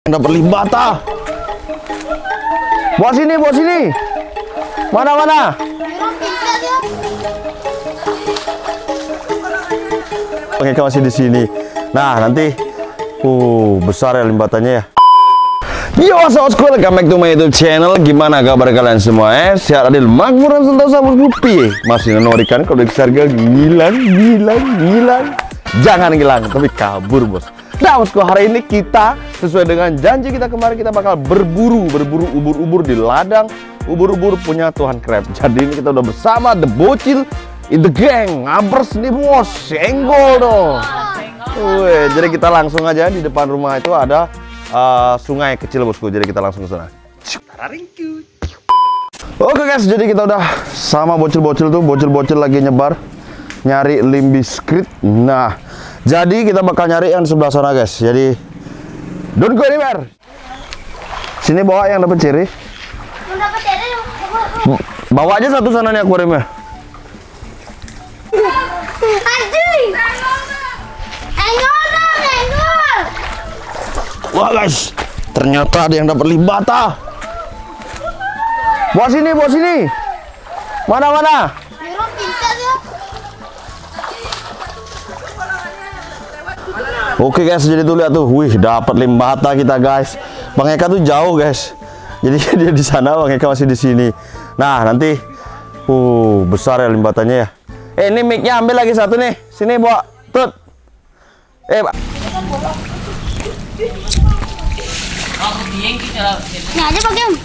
Dapat limbata. Bawa sini, bawa sini. Mana? Oke, masih di sini. Nah, nanti besar ya limbatannya ya. Yo, assalamualaikum, welcome back to my YouTube channel. Gimana kabar kalian semua? Sehat, adil, makmur, dan sentosa berkupi. Masih menorikan kalau harga gilang. Jangan hilang, tapi kabur, bos. Nah, bosku, hari ini kita sesuai dengan janji kita kemarin, kita bakal berburu ubur-ubur di ladang ubur-ubur punya Tuhan Crab. Jadi ini kita udah bersama The Bocil in the gang. Ngabers nih, bos. Senggol dong. Jadi kita langsung aja di depan rumah itu ada sungai kecil, bosku. Jadi kita langsung ke sana. Oke guys, jadi kita udah sama bocil-bocil tuh, bocil-bocil lagi nyebar nyari limbiskrit. Nah, jadi kita bakal nyari yang sebelah sana, guys. Jadi don't go anywhere. Sini bawa yang dapat ciri. Bawa aja satu sana nih akuariumnya. Wah guys, ternyata ada yang dapat limbata. Bawa sini, bawa sini. Mana? Oke guys, jadi tuh lihat tuh, wih, dapat limbata kita guys. Bang Eka tuh jauh guys, jadi dia di sana, Bang Eka masih di sini. Nah nanti, besar ya limbatannya ya. Ini mic-nya ambil lagi satu nih, sini bawa, tut. Pak. Nah aja Pak Gem.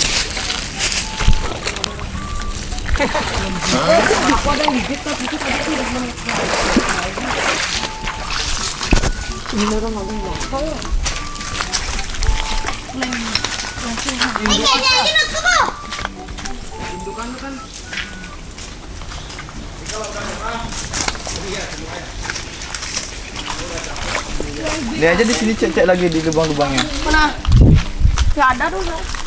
Dia aja di sini cek lagi di lubang-lubangnya. Mana? Gak ada tuh.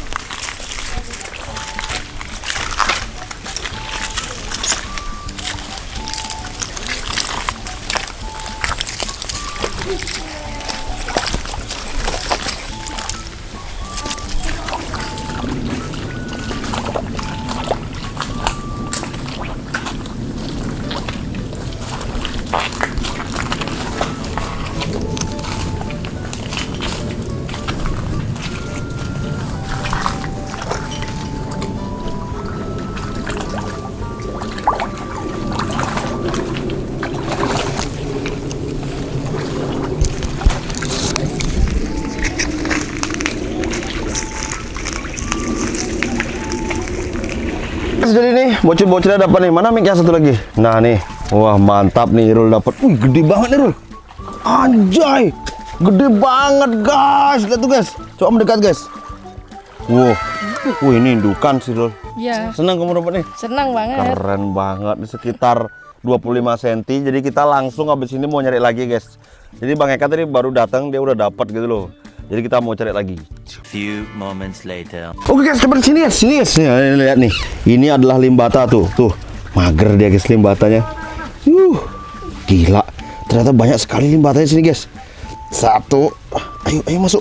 Jadi nih, bocil-bocilnya dapat nih. Mana mic yang satu lagi? Nah nih, wah mantap nih Irul dapat. Wih, gede banget nih Irul. Anjay, gede banget guys. Lihat tuh guys. Coba mendekat guys. Wow, ini indukan sih Irul. Iya. Senang kamu dapat nih? Senang banget. Keren banget. Ini sekitar 25 cm. Jadi kita langsung habis ini mau nyari lagi guys. Jadi Bang Eka tadi baru datang, dia udah dapat gitu loh. Jadi kita mau cari lagi. Few moments later. Oke guys, coba sini guys, Nih, lihat nih. Ini adalah limbata tuh, mager dia guys limbatanya. Gila. Ternyata banyak sekali limbatanya sini guys. Satu. Ayo masuk.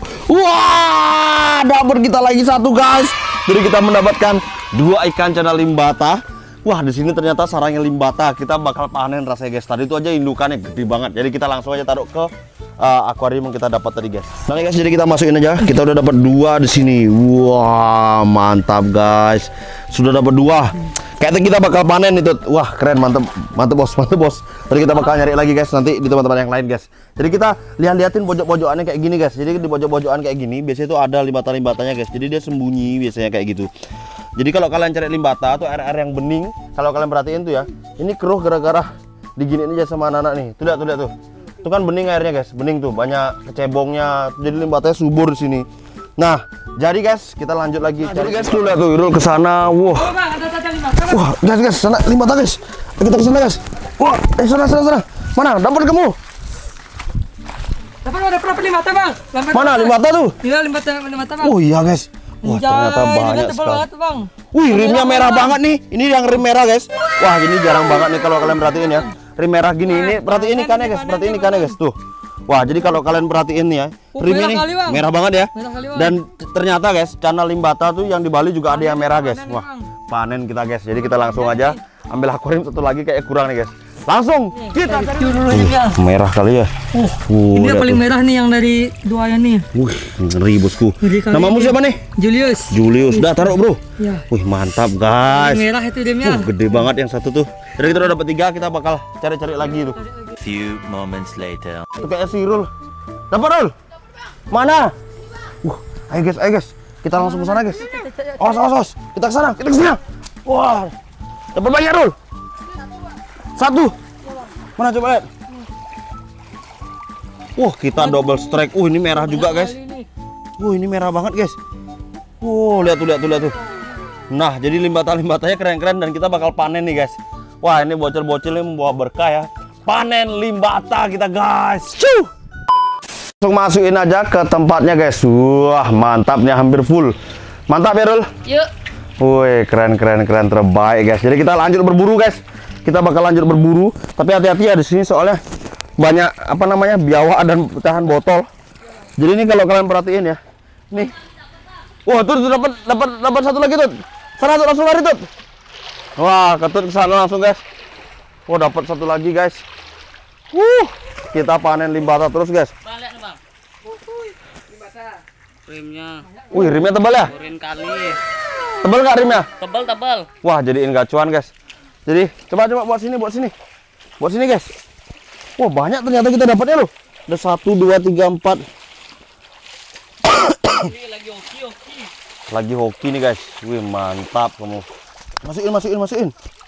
Wah, dapat kita lagi satu guys. Jadi kita mendapatkan 2 ikan cana limbata. Wah, di sini ternyata sarangnya limbata. Kita bakal panen rasanya guys. Tadi itu aja indukannya gede banget. Jadi kita langsung aja taruh ke akuarium yang kita dapat tadi guys. Nah guys, jadi kita masukin aja. Kita udah dapat 2 di sini. Wah, mantap guys. Sudah dapat 2. Kayaknya kita bakal panen itu. Wah, keren, mantap bos. Tadi kita bakal nyari lagi guys nanti di tempat-tempat yang lain guys. Jadi kita liatin pojok-pojokannya kayak gini guys. Jadi di pojok-pojokan kayak gini biasanya itu ada limbata-limbatanya guys. Jadi dia sembunyi biasanya kayak gitu. Jadi kalau kalian cari limbata atau air-air yang bening, kalau kalian perhatiin tuh ya, ini keruh gara-gara diginiin aja sama anak-anak nih. Tuh lihat tuh. Itu kan bening airnya guys, bening tuh, banyak kecebongnya. Jadi limbatanya subur di sini. Nah, jadi guys, kita lanjut lagi. Jadi guys, tuh lihat tuh, Irul ke sana. Wah. Wah, guys, sana limbata guys. Kita ke sana guys. Wah, sana. Mana? Dapat kamu? Dapat ada berapa limbata, Bang? Mana limbata tuh? Iya, limbata, Bang. Oh iya guys. Wah, ternyata banyak sekali. Banget, Bang. Wih, rimnya merah banget nih. Ini yang rim merah guys. Wah, ini jarang banget nih kalau kalian perhatiin ya. Rim merah gini. Ini perhatiin ikannya guys. Perhatiin ikannya guys. Tuh. Wah, jadi kalau kalian perhatiin nih ya, rimnya merah nih kali, Bang. merah banget ya. Merah kali, Bang. Dan ternyata guys, channel limbata tuh yang di Bali juga ada yang merah guys. panen nih, Wah, Bang. panen kita guys. Jadi kita langsung aja ambil akuarium satu lagi, kayak kurang nih guys. Langsung kita cari dulu ya. merah kali ya. Ini lihat yang paling tuh. merah nih yang dari dua yang nih. Wih, ngeri bosku. Ngeri kali Namamu ini. siapa nih? Julius. Julius. Dah taruh bro. Ya. Wih, mantap guys. Merah itu dimnya. Gede banget yang satu tuh. Jadi kita udah dapat 3, kita bakal cari-cari lagi tuh. Few moments later. Itu kayak Sirul. Dapat Rul? Mana? Ayo guys. Kita langsung ke sana guys. Awas. Kita ke sana. Wah. Dapat banyak Rul. 1. Mana coba lihat. Wah, kita double strike. Ini merah juga guys. Ini merah banget guys. Lihat tuh. Nah, jadi limbata-limbatanya keren-keren dan kita bakal panen nih guys. Wah, ini bocil-bocil ini membawa berkah ya. Panen limbata kita guys. Cuh. Langsung masukin aja ke tempatnya guys. Wah, mantapnya hampir full. Mantap ya, Rul? Yuk. Wih, keren terbaik guys. Jadi kita lanjut berburu guys. Kita bakal lanjut berburu, tapi hati-hati ya di sini soalnya banyak biawak dan pecahan botol. Jadi ini kalau kalian perhatiin ya. Nih. Wah, tuh dapat satu lagi tuh. Sana tuh langsung lari tuh. Wah, ketut ke sana langsung guys. Wah, dapat satu lagi guys. Kita panen limbata terus guys. Bang, lihat nih bang. Rimnya. Wih, rimnya tebal ya? Urin kali. Tebal nggak rimnya? Tebal. Wah, jadiin gacuan guys. Jadi coba buat sini guys. Wah, banyak ternyata kita dapatnya loh. Ada 1, 2, 3, 4. Ini lagi hoki. Lagi hoki nih guys. Wih, mantap kamu. Masukin.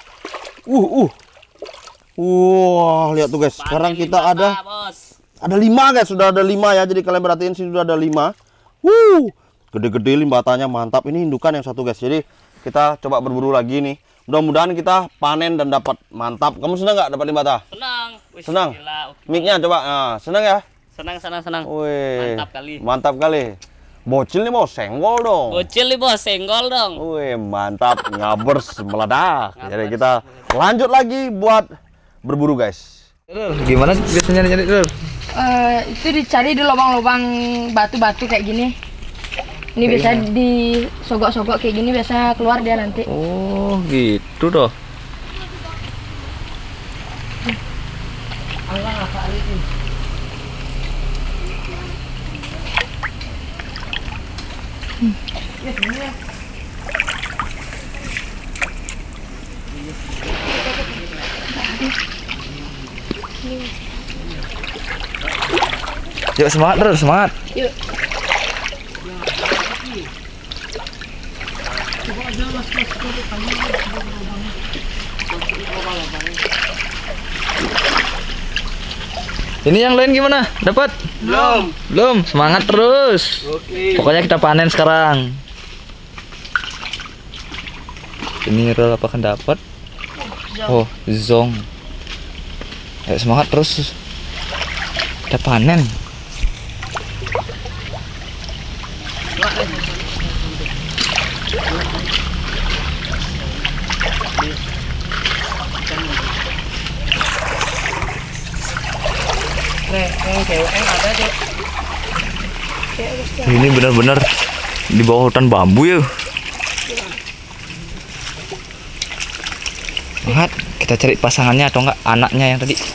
Wah, lihat tuh guys. Sekarang kita ada bos. 5 guys. Sudah ada 5 ya. Jadi kalian perhatiin sini sudah ada 5. Gede-gede limbatanya, mantap. Ini indukan yang satu guys. Jadi kita coba berburu lagi nih. Mudah-mudahan kita panen dan dapat. Mantap. Kamu senang nggak dapat limbata? Senang. Wih, Senang? gila, oke. Mic-nya coba. Nah, senang ya? Senang. Wih, Mantap kali. Bocil nih mau senggol dong. Bocil nih bos, senggol dong. Wih, mantap. Ngabers meledak. Jadi kita lanjut lagi buat berburu guys. Gimana biasanya nyari Rul? Itu dicari di lubang-lubang batu-batu kayak gini. Ini biasa disogok-sogok kayak gini, biasa keluar dia nanti. Oh, gitu toh. Yuk, semangat Rul, semangat. Yuk. Ini yang lain gimana? Dapat? Belum. Semangat terus. Oke. Pokoknya kita panen sekarang. Ini Rul apakah dapat? Oh, zong. Ayo semangat terus. Kita panen. Ini benar-benar di bawah hutan bambu ya. Semangat, kita cari pasangannya atau enggak anaknya yang tadi.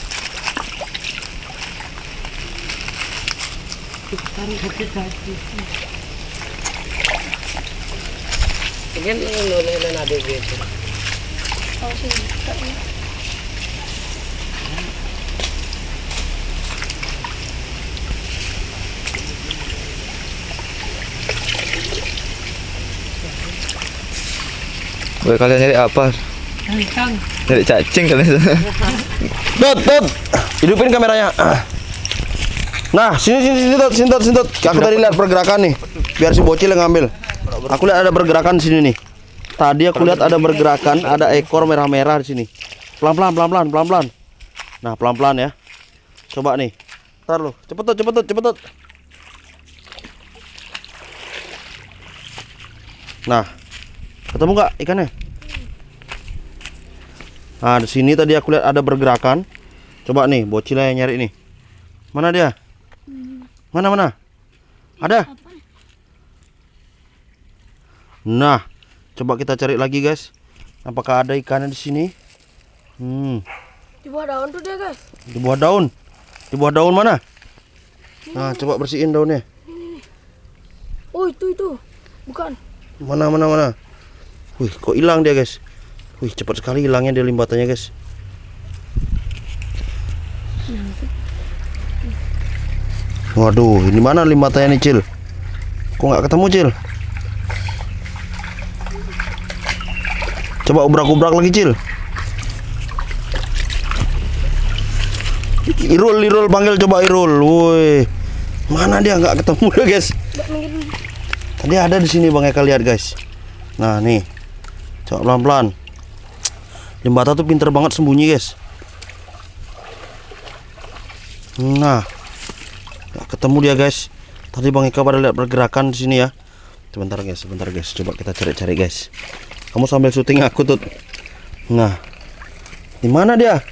Boleh kalian nyari apa? Nyari cacing kalian. Tut. Hidupin kameranya. Nah, sini Tut. Aku tadi lihat pergerakan nih. Biar si bocil yang ngambil. Aku lihat ada pergerakan di sini nih. Tadi aku lihat ada pergerakan, ada ekor merah-merah di sini. Pelan-pelan. Nah, pelan-pelan ya. Coba nih. Ntar lu. Cepet Tut. Nah, ketemu nggak ikannya? Nah, di sini tadi aku lihat ada pergerakan. Coba nih, bocilnya yang nyari nih. Mana dia? Mana? Ada? Nah, coba kita cari lagi guys. Apakah ada ikannya di sini? Di bawah daun tuh dia guys. Di bawah daun. Di bawah daun mana? Nah, coba bersihin daunnya. Oh itu. Bukan. Mana? Wih, kok hilang dia guys? Wih, cepat sekali hilangnya dia limbatannya guys. Waduh, ini mana limbatannya nih Cil? Kok nggak ketemu Cil? Coba ubrak-ubrak lagi Cil. Irul panggil, coba Irul. Woi, mana dia, nggak ketemu ya guys? Tadi ada di sini Bang Eka, lihat guys. Nah nih, coba pelan-pelan. Limbata tuh pinter banget sembunyi guys. Nah, nggak ketemu dia guys. Tadi Bang Eka pada lihat pergerakan di sini ya. Sebentar guys. Coba kita cari guys. Kamu sambil syuting aku tuh. Nah, di mana dia?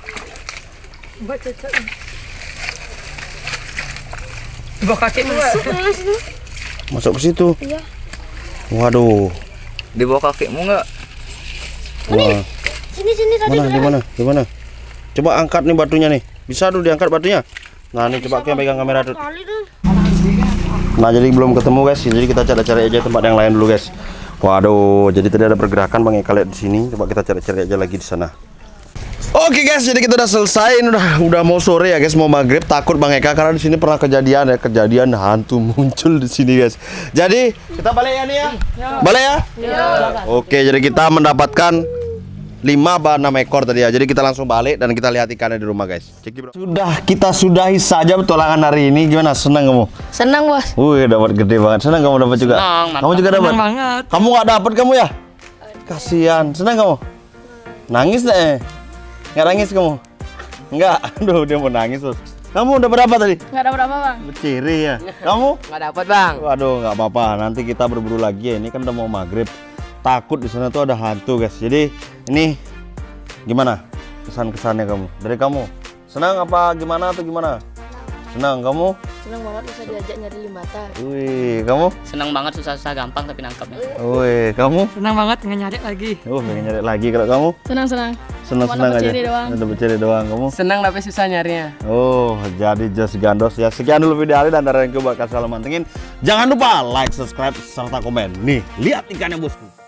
Di bawah kakimu nggak? Masuk ke situ. Iya. Waduh. Di bawah kakimu nggak? Wah. Sini tadi. Di mana? Coba angkat nih batunya nih. Bisa tuh diangkat batunya. Nah, nih coba kita pegang kamera tuh. Nah, jadi belum ketemu guys. Jadi kita cari aja tempat yang lain dulu guys. Waduh, jadi tadi ada pergerakan Bang Eka lihat di sini. Coba kita cari aja lagi di sana. Oke guys, jadi kita udah selesai. Ini udah mau sore ya guys, mau maghrib. Takut Bang Eka karena di sini pernah kejadian hantu muncul di sini guys. Jadi kita balik ya nih ya. Balik ya? Oke, jadi kita mendapatkan 5 apa 6 ekor tadi ya. Jadi kita langsung balik dan kita lihat ikannya di rumah guys. Kita sudahi saja petualangan hari ini. Gimana? Senang kamu? Senang bos. Wih, dapat gede banget. Senang kamu dapat juga? Senang, mantap. Kamu juga dapat? Senang banget. Kamu nggak dapat kamu ya? Kasihan. Senang kamu? Nangis deh. Nggak nangis kamu? Nggak. Aduh, dia mau nangis bos. Kamu udah berapa tadi? Nggak ada berapa bang. Ciri ya. Kamu? Nggak dapat bang. Waduh, nggak apa-apa. Nanti kita berburu lagi ya. Ini kan udah mau maghrib. Takut di sana tuh ada hantu guys. Jadi ini gimana kesan-kesannya kamu? Dari kamu senang apa gimana atau gimana? Senang kamu? Senang banget bisa diajak nyari limbata. Wih, kamu? Senang banget, susah-susah gampang tapi nangkapnya. Wih, kamu? Senang banget nggak nyari lagi. Pengen nyari lagi. Kalau kamu? Senang. Senang aja. Dapat ciri doang. Kamu? Senang tapi susah nyarinya. Oh, jadi just gandos ya. Sekian dulu video hari dan dari yang bakal selalu mantengin. Jangan lupa like, subscribe serta komen. Nih, lihat ikannya bosku.